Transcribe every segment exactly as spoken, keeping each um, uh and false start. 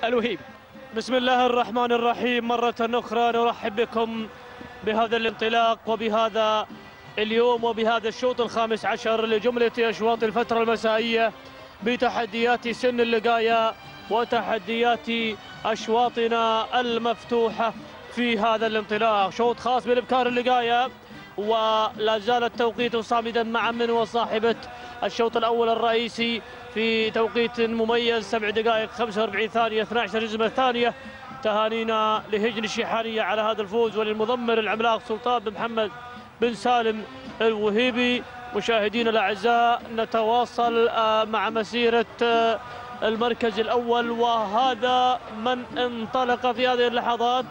الوهيبي. بسم الله الرحمن الرحيم. مرة أخرى نرحب بكم بهذا الانطلاق وبهذا اليوم وبهذا الشوط الخامس عشر لجملة أشواط الفترة المسائية بتحديات سن اللقاية وتحديات أشواطنا المفتوحة في هذا الانطلاق. شوط خاص بالإبكار اللقاية ولا زال التوقيت صامدا مع من وصاحبة الشوط الأول الرئيسي في توقيت مميز سبع دقائق خمسة وأربعين ثانية اثني عشر جزء الثانية. تهانينا لهجن الشيحانية على هذا الفوز وللمضمر العملاق سلطان بن محمد بن سالم الوهيبي. مشاهدينا الأعزاء نتواصل مع مسيرة المركز الأول وهذا من انطلق في هذه اللحظات.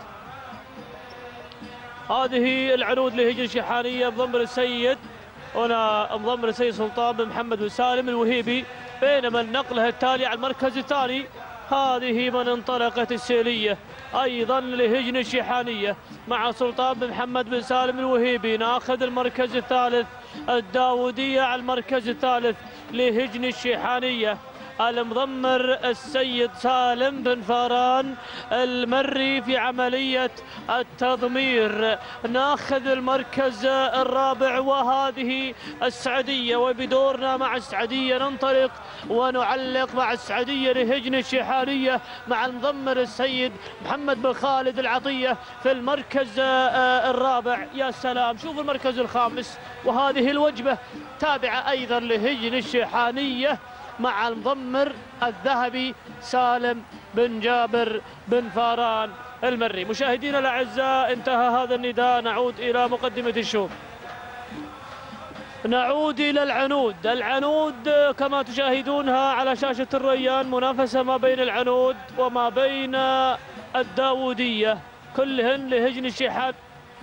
هذه العنود لهجن الشيحانية مضمر السيد هنا مضمر السيد سلطان بن محمد بن سالم الوهيبي، بينما النقلة التالي على المركز الثاني هذه من انطلقت السيلية أيضا لهجن الشيحانية مع سلطان بن محمد بن سالم الوهيبي. ناخذ المركز الثالث الداودية على المركز الثالث لهجن الشيحانية المضمر السيد سالم بن فاران المري في عملية التضمير. ناخذ المركز الرابع وهذه السعدية، وبدورنا مع السعدية ننطلق ونعلق مع السعدية لهجن الشيحانية مع المضمر السيد محمد بن خالد العطية في المركز الرابع. يا سلام، شوف المركز الخامس وهذه الوجبة تابعة أيضا لهجن الشيحانية مع المضمر الذهبي سالم بن جابر بن فاران المري. مشاهدينا الأعزاء انتهى هذا النداء، نعود إلى مقدمة الشوط. نعود إلى العنود. العنود كما تشاهدونها على شاشة الريان منافسة ما بين العنود وما بين الداودية، كلهن لهجن الشيحان،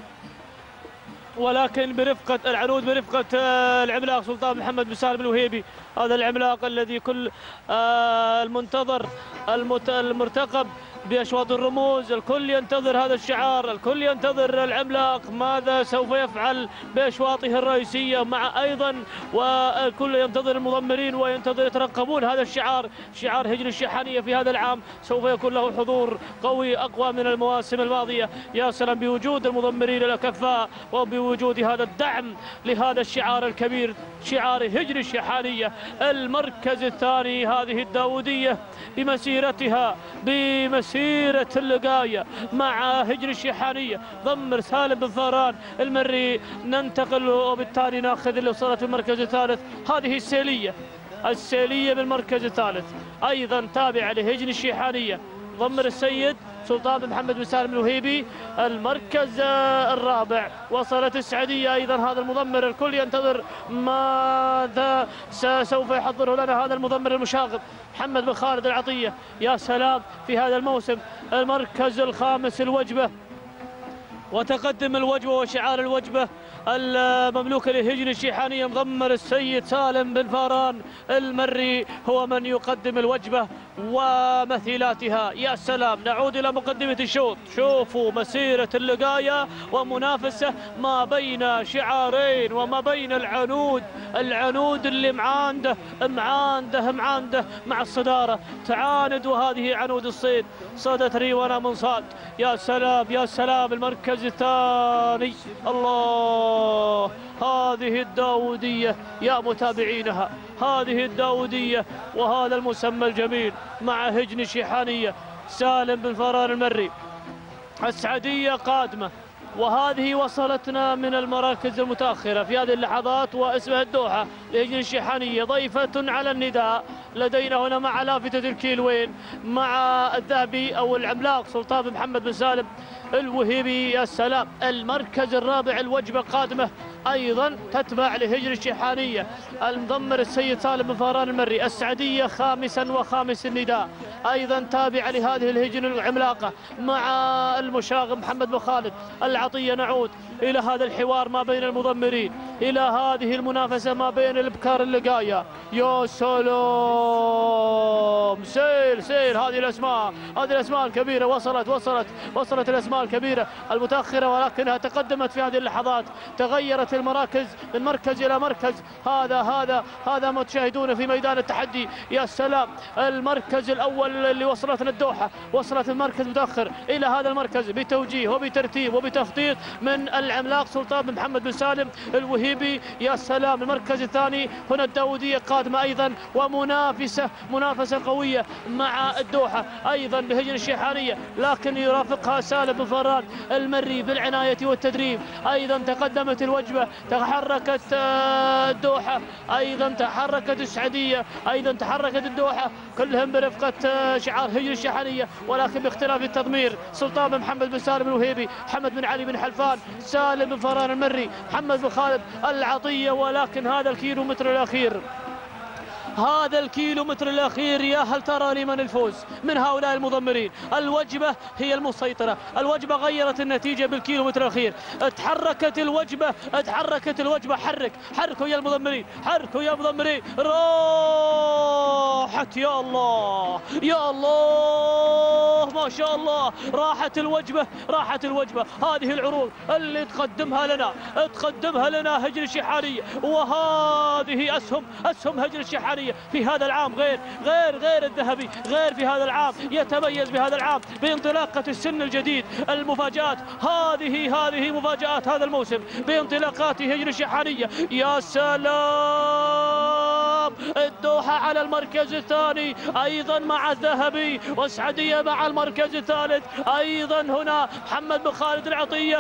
ولكن برفقة العنود برفقة العملاق سلطان محمد بن سالم الوهيبي، هذا العملاق الذي كل المنتظر المرتقب بأشواط الرموز. الكل ينتظر هذا الشعار، الكل ينتظر العملاق ماذا سوف يفعل بأشواطه الرئيسية، مع أيضا والكل ينتظر المضمرين وينتظر يترقبون هذا الشعار، شعار هجن الشيحانية في هذا العام سوف يكون له حضور قوي أقوى من المواسم الماضية. يا سلام بوجود المضمرين الأكفاء وبوجود هذا الدعم لهذا الشعار الكبير، شعار هجن الشيحانية. المركز الثاني هذه الداودية بمسيرتها بمسيرة مسيرة اللقاية مع هجن الشيحانية ضمر سالم بن فاران المري. ننتقل وبالتالي ناخذ اللي وصلت المركز الثالث هذه السيلية، السيلية بالمركز الثالث أيضا تابعة لهجن الشيحانية ضمر السيد سلطان بن محمد بن سالم الوهيبي. المركز الرابع وصلت السعدية أيضا هذا المضمر، الكل ينتظر ماذا سوف يحضره لنا هذا المضمر المشاغب محمد بن خالد العطية. يا سلام في هذا الموسم. المركز الخامس الوجبة، وتقدم الوجبة وشعار الوجبة المملوكة لهجن الشيحانية مضمر السيد سالم بن فاران المري هو من يقدم الوجبة ومثيلاتها. يا سلام، نعود إلى مقدمة الشوط. شوفوا مسيرة اللقاية ومنافسة ما بين شعارين وما بين العنود، العنود اللي معانده معانده معانده مع الصدارة تعاند، وهذه عنود الصيد صادت ريوانا من صاد. يا سلام يا سلام. المركز الثاني الله، هذه الداودية يا متابعينها، هذه الداودية وهذا المسمى الجميل مع هجن الشيحانية سالم بن فاران المري. السعدية قادمة، وهذه وصلتنا من المراكز المتأخرة في هذه اللحظات واسمها الدوحة لهجن الشيحانية ضيفة على النداء. لدينا هنا مع لافتة الكيلوين مع الذهبي أو العملاق سلطان بن محمد بن سالم الوهيبي. يا سلام. المركز الرابع الوجبة قادمة أيضا تتبع لهجن الشيحانية المضمر السيد سالم بن فاران المري. السعدية خامسا وخامس النداء أيضا تابعة لهذه الهجن العملاقة مع المشاغب محمد بن خالد العطية. نعود إلى هذا الحوار ما بين المضمرين، إلى هذه المنافسة ما بين الإبكار اللقاية يا سلام، سيل سيل. هذه الاسماء، هذه الاسماء الكبيره وصلت وصلت وصلت الاسماء الكبيره المتاخره، ولكنها تقدمت في هذه اللحظات. تغيرت المراكز من مركز الى مركز. هذا هذا هذا ما تشاهدونه في ميدان التحدي. يا سلام، المركز الاول اللي وصلتنا الدوحه، وصلت المركز متاخر الى هذا المركز بتوجيه وبترتيب وبتخطيط من العملاق سلطان بن محمد بن سالم الوهيبي. يا سلام. المركز الثاني هنا الداوديه قادمه ايضا، ومنافسه منافسه قويه مع الدوحه ايضا بهجن الشيحانيه، لكن يرافقها سالم بن فران المري بالعنايه والتدريب. ايضا تقدمت الوجبه، تحركت الدوحه، ايضا تحركت السعديه، ايضا تحركت الدوحه، كلهم برفقه شعار هجن الشيحانيه، ولكن باختلاف التضمير. سلطان بن محمد بن سالم الوهيبي، محمد بن علي بن حلفان، سالم بن فران المري، محمد بن خالد العطيه. ولكن هذا الكيلو متر الاخير، هذا الكيلو متر الأخير، يا هل ترى لمن الفوز من هؤلاء المضمرين؟ الوجبة هي المسيطرة، الوجبة غيرت النتيجة بالكيلو متر الأخير. اتحركت الوجبة، اتحركت الوجبة. حرك حركوا يا المضمرين، حركوا يا مضمرين. راحت، يا الله يا الله، ما شاء الله، راحت الوجبة، راحت الوجبة. هذه العروض اللي تقدمها لنا، تقدمها لنا هجن الشيحانية، وهذه أسهم أسهم هجن الشيحانية في هذا العام غير غير غير الذهبي، غير في هذا العام، يتميز بهذا العام بانطلاقة السن الجديد. المفاجآت، هذه هذه مفاجآت هذا الموسم بانطلاقات هجن الشيحانية. يا سلام، الدوحة على المركز الثاني أيضا مع الذهبي، والسعدية مع المركز الثالث أيضا. هنا محمد بن خالد العطية.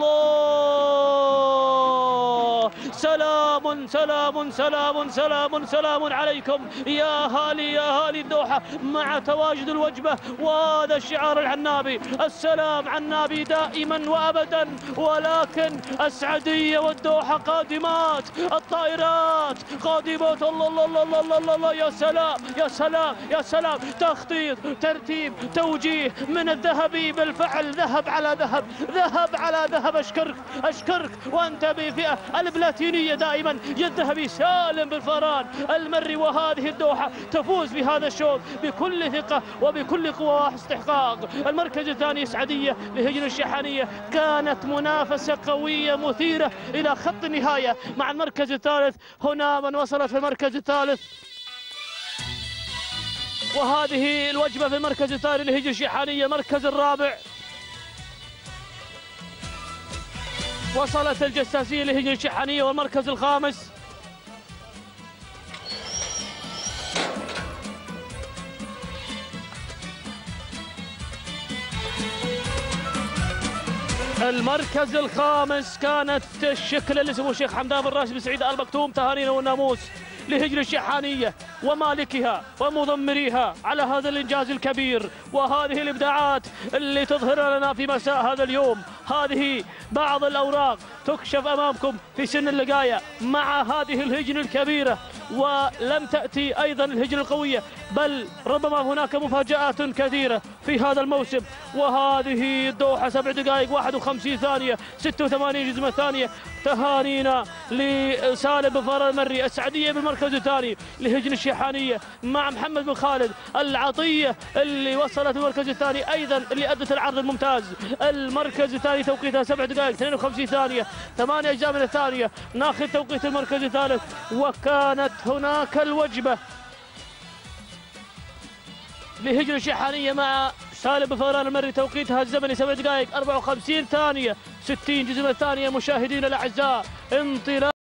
الله، سلام سلام سلام سلام سلام عليكم يا اهالي، يا اهالي الدوحة، مع تواجد الوجبة وهذا الشعار العنابي. السلام عنابي دائما وابدا، ولكن السعدية والدوحة قادمات، الطائرات قادمات. الله الله الله الله الله, الله. يا سلام يا سلام يا سلام، تخطيط، ترتيب، توجيه من الذهبي. بالفعل ذهب على ذهب، ذهب على ذهب. اشكرك اشكرك، وانت بفئة البلاتينية دائما يا الذهبي سالم بن فران المري. وهذه الدوحة تفوز بهذا الشوط بكل ثقة وبكل قوة واستحقاق. المركز الثاني سعدية لهجن الشيحانية، كانت منافسة قوية مثيرة إلى خط النهاية مع المركز الثالث. هنا من وصلت في المركز الثالث، وهذه الوجبة في المركز الثاني لهجن الشيحانية. المركز الرابع وصلت الجساسية لهجن الشيحانية، والمركز الخامس المركز الخامس كانت الشكل اللي اسمه الشيخ حمدان بن راشد بن سعيد آل مكتوم. تهانينا والناموس لهجن الشيحانية ومالكها ومضمريها على هذا الإنجاز الكبير وهذه الإبداعات اللي تظهر لنا في مساء هذا اليوم. هذه بعض الأوراق تكشف أمامكم في سن اللقاية مع هذه الهجن الكبيرة، ولم تأتي أيضا الهجن القوية، بل ربما هناك مفاجآت كثيرة في هذا الموسم. وهذه الدوحة سبع دقائق واحد وخمسين ثانية ستة وثمانين جزمة ثانية. تهانينا لسالم بن فران المري. السعدية بالمركز الثاني لهجن الشيحانية مع محمد بن خالد العطية اللي وصلت المركز الثاني أيضا، اللي أدت العرض الممتاز. المركز الثاني توقيتها سبع دقائق اثنين وخمسين ثانية، ثمانية أجزاء من الثانية. ناخذ توقيت المركز الثالث، وكانت هناك الوجبة لهجن الشيحانية مع سالم بن فران المري، توقيتها الزمني سبع دقائق أربعة وخمسين ثانية ستين جزمة ثانية. مشاهدينا الأعزاء، انطلاق